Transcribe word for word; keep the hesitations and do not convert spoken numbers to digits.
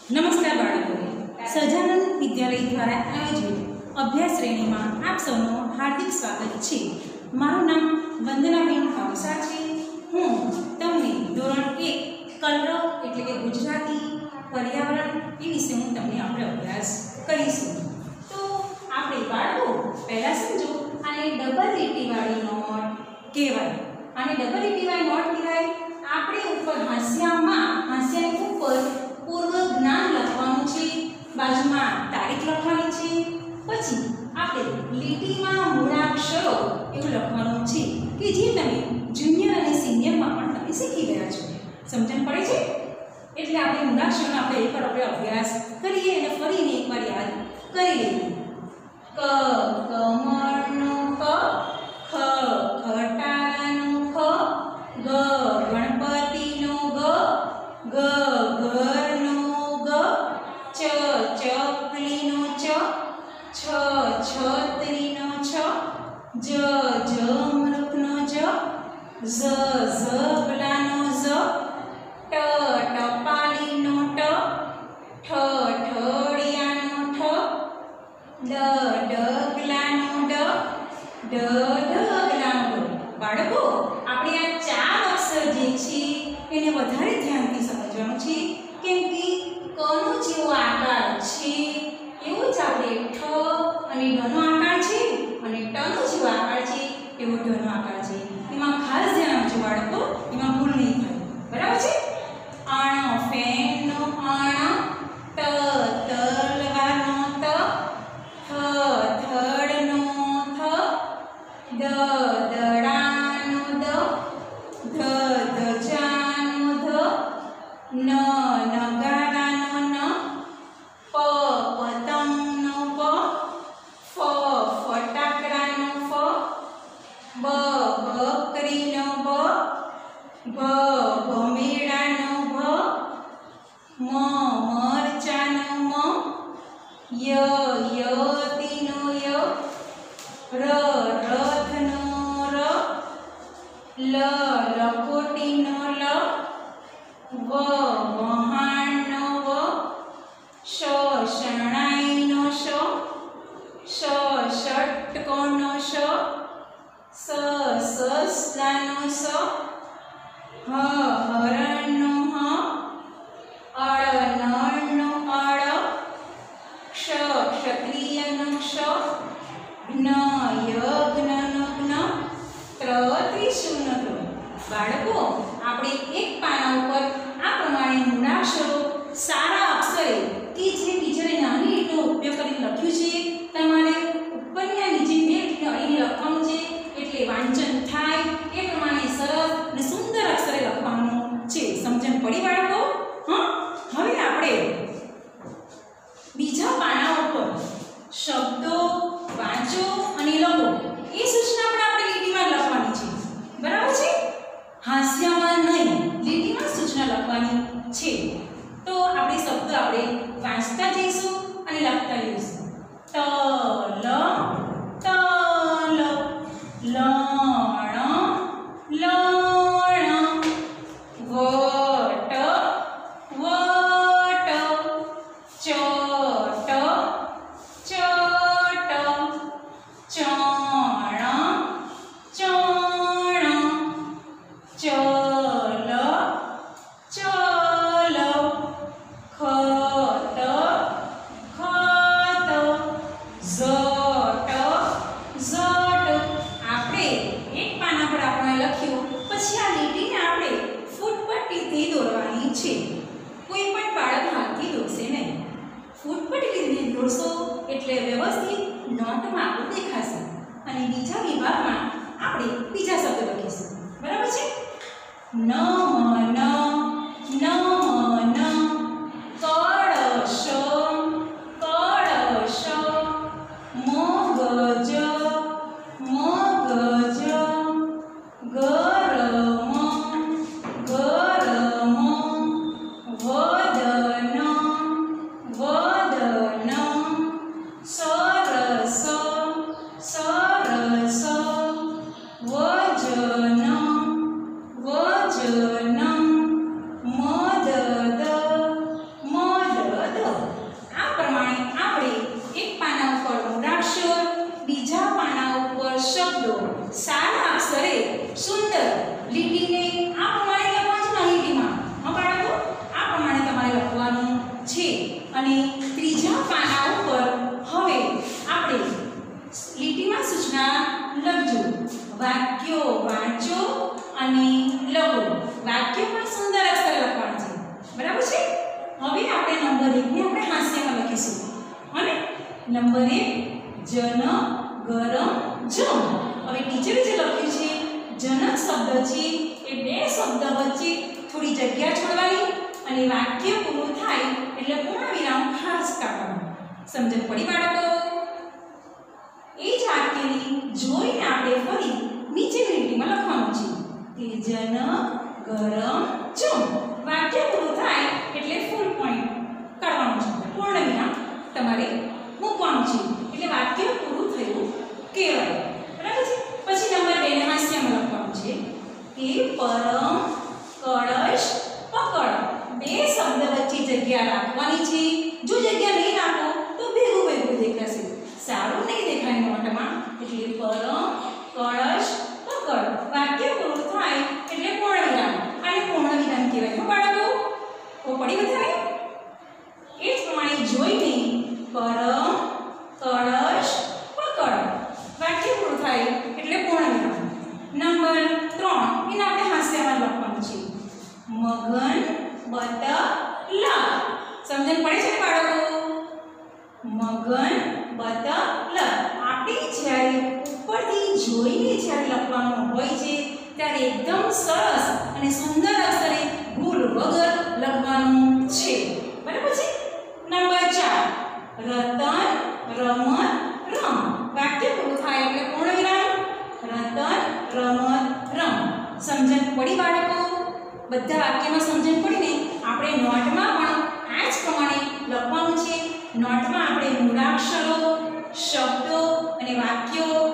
નમસ્કાર બાળકો, સજાનંદ વિદ્યાલય દ્વારા આયોજિત અભ્યાસ શ્રેણીમાં આપ સૌનું હાર્દિક સ્વાગત છે। મારું નામ વંદનાબેન ભાવસા છે। હું તમને ધોરણ એક કલરવ એટલે કે ગુજરાતી પર્યાવરણ એ વિશે હું તમને આપણે અભ્યાસ કરીશું। તો આપણે બાળકો પહેલા સમજો, આને ડબલ લીટીવાળી નોટ કહેવાય। આને ડબલ લીટીવાળી નોટ કહેવાય। આપણે ઉપર હાંસિયામાં હાંસિયાની ઉપર પૂર્વ જ્ઞાન લખવાનું છે, બાજુમાં તારીખ લખવાની છે, પછી આપણે લીટીમાં મૂળાક્ષરો એવું લખવાનું છે કે જે તમે જુનિયર અને સિનિયરમાં પણ તમે શીખી ગયા છો। સમજણ પડે છે? એટલે આપણે મૂળાક્ષરોનો આપણે એકવાર આપણે અભ્યાસ કરીએ અને ફરીને એકવાર યાદ કરી લઈએ। ક કમળનો ક, ખ ખટારાનો ખ, ગ ગણપતિનો ગ, ગ ઘરનો ગ, ચ ચકલીનો ચ, છ છત્રીનો છ, જ જમરૂખનો જ, ઝ ઝબલાનો ઝ, ટ ટપાલીનો ટ, ઠ ઠળિયાનો ઠ, ડ ડગલાનો ડ, ડ ઢગલાનો ડ। બાળકો, આપણે આ ચાર અક્ષર જે છે એને વધારે ધ્યાનથી સમજવાનું છે, કેમ કે કનો જેવો આકાર છે એવો જ આપણે ઠ અને ઢનો આકાર છે અને ટનો જેવો આકાર છે એવો ઢનો આકાર છે। એમાં ખાસ ધ્યાન આપજો બાળકો, એમાં ભૂલ નહીં થાય, બરાબર છે? અણ ફેનનો અણ, ત તલવારનો ત, થ થડનો થ, દ દડાનો દ, ધ ધજાનો ધ, ન નગારાનો ન, પ પતંગનો પ, ફ ફટાકડાનો ફ, બ બકરીનો બ, ભ ભમેડાનો ભ, મ મરચાનો મ, ય યતીનો ય, ર રથનો ર, લ લખોટીનો લ, વ વહાણનો વ, શ શરણાઈનો શ, શ ષટકોનો શ, સ સસલાનો સ, હ હરણનો હ, અળ નળનો અળ, ક્ષ ક્ષત્રિયનો ક્ષ, જ્ઞ યજ્ઞનો જ્ઞ, ત્ર ત્રિશુલનો ત્ર। બાળકો, આપણે એક પાના ઉપર આ પ્રમાણે મૂળાક્ષરો સારા અક્ષરે કે જે ટીચરે નાની લીટીનો ઉપયોગ કરીને લખ્યું છે, તમારે ઉપરની આ નીચે બે લીટીને અડીને લખવાનું છે, એટલે વાંચન થાય એ પ્રમાણે સરસ અને સુંદર અક્ષરે લખવાનું છે। સમજણ પડી બાળકો? હા, હવે આપણે બીજા પાના ઉપર શબ્દો વાંચો અને લખો એ સૂચના પણ આપણે લીટીમાં લખવાની છે, બરાબર છે? હાસ્યમાં નહીં, લીટીમાં સૂચના લખવાની છે। તો આપણે શબ્દ આપણે વાંચતા જઈશું અને લખતા જઈશું। તલ તલ, લણ લણ, વટ વટ, ચટ ચટ, ચણ ચણ, ચલ ચલ, ખત ખત, ઝટ ઝટ। આપણે એક પાના પર આપણે લખ્યું, પછી આ લીટીને આપણે ફૂટપટ્ટીથી દોરવાની છે। કોઈ પણ બાળક હાથથી દોરશે નહીં, ફૂટપટ્ટીથી દોરશો એટલે વ્યવસ્થિત નોટમાં આપણું દેખાશે અને બીજા વિભાગમાં આપણે બીજા શબ્દ લખીશું, બરાબર છે? નમન નમન, કળશ કળશ, મગજ મગજ, ગરમ ગરમ, વદન વદન, સરસ સરસ, વજન વજન, નંબર એક ને આપણે હાસ્યમાં લખીશું. અને નંબર એક જન ગરમ જમ. હવે ટીચરે જે લખ્યું છે જનક શબ્દ છે એ બે શબ્દ વચ્ચે થોડી જગ્યા છોડવાની અને વાક્ય પૂરું થાય એટલે પૂર્ણ વિરામ ખાસ કાઢવાનું. સમજણ પડી બાળકો? એ જ વાક્યની જોઈને આપણે ફરી નીચેની લીટીમાં લખવાનું છે કે જન ગરમ જમ. વાક્ય પૂરું થાય એટલે ફૂલ પોઈન્ટ કાઢવાનું છે, પૂર્ણ વિરામ તમારે મૂકવાનું છે એટલે વાક્ય પૂરું થયું કહેવાય. બરાબર છે? પછી નંબર બે ને હાસ્યમાં લખવાનું છે કે પરમ કળશ પકડ. બે શબ્દ વચ્ચે જગ્યા રાખવાની છે. જો જગ્યા નહીં રાખો તો ભેગું ભેગું દેખાશે, સારું નહીં દેખાય નોટમાં. એટલે પરમ કળશ પકડ. વાક્ય પૂરું થાય એટલે પૂર્ણ વિરામ. આને પૂર્ણ વિરામ કહેવાય. તો બાળકો ઓ પડી બધાને? એ જ પ્રમાણે જોઈને પરમ કળશ પકડ. વાક્ય પૂરું થાય એટલે પૂર્ણ વિરામ. નંબર ત્રણ એને આપણે હાસ્યમાં લખવાનું છે મગન બતલા. સમજણ પડે છે ને બાળકો? મગન બતલા. આપણે જ્યારે ઉપરથી જોઈને જ્યારે લખવાનું હોય છે ત્યારે એકદમ સરસ અને સુંદર અક્ષરે ભૂલ વગર લખવાનું છે. બરાબર છે? નંબર ચાર રતન રમત રમ. વાક્ય પૂરું થાય એટલે પૂર્ણ વિરામ. રતન રમત રમ. સમજણ પડી બાળકો? બધા વાક્યમાં સમજણ પડીને આપણે નોટમાં પણ આ જ પ્રમાણે લખવાનું છે. નોટમાં આપણે મૂળાક્ષરો, શબ્દો અને વાક્યો